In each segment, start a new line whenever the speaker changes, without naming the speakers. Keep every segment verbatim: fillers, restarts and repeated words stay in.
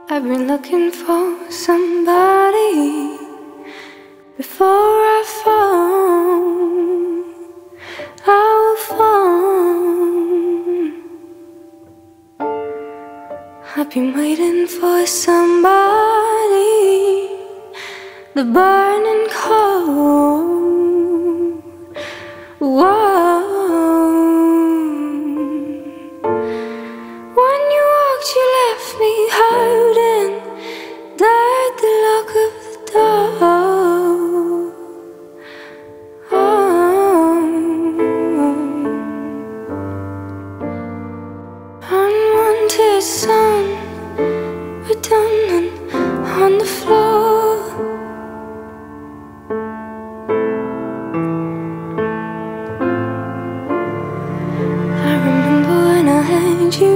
I've been looking for somebody before I found our phone. I've been waiting for somebody, the burning cold. Whoa. When you walked, you left me hurting, died the lock of the door. Oh. Unwanted sun, redundant on the floor. I remember when I had you.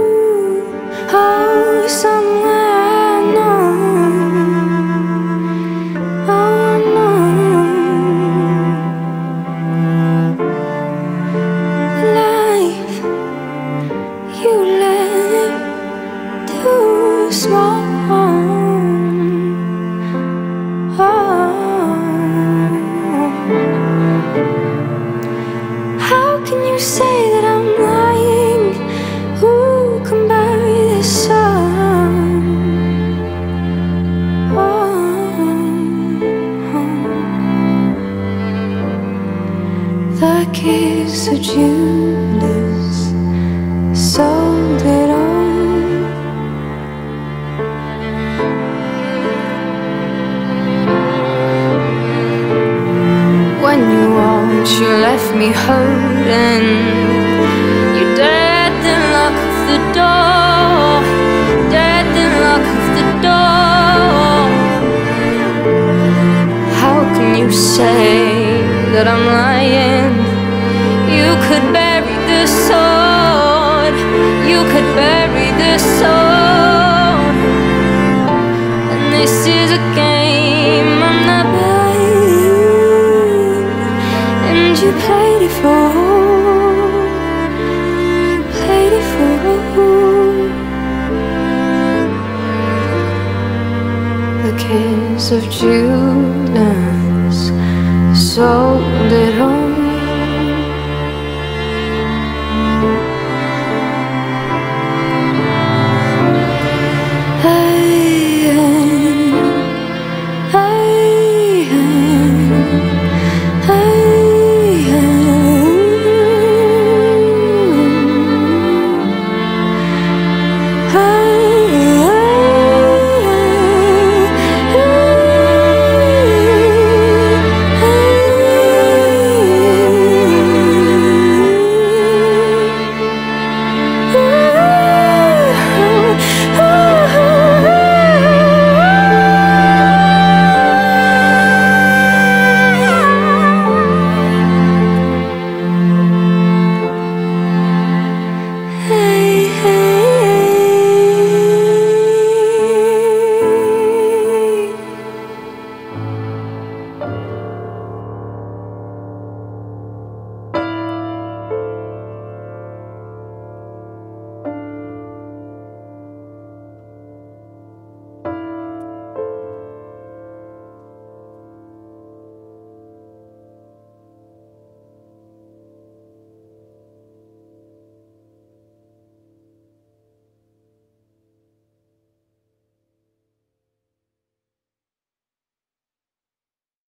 Oh, somewhere I know. Oh, I know. The life you live too small. Oh, how can you say that I'm lying? Who can bury this sun? Oh, the kiss of Judas sold it all. When you walked, you left me hurting. You dared the lock of the door, dared the lock of the door. How can you say that I'm lying? You could bury the sword, you could bury the sword. And this is a game I'm not playing, and you played it for, you played it for. The kiss of Judas sold it all.